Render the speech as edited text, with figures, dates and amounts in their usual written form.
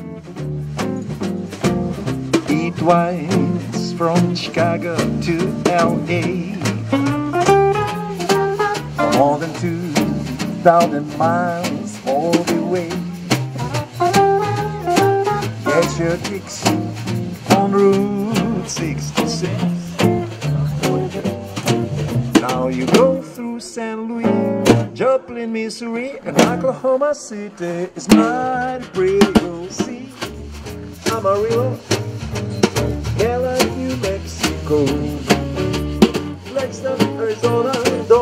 Eat twice from Chicago to LA, more than 2,000 miles all the way. Get your kicks on Route 66. Now you go through St. Louis, Joplin, Missouri, and Oklahoma City. It's mighty pretty, you'll see. Amarillo, Keller, New Mexico, Flagstaff, Arizona.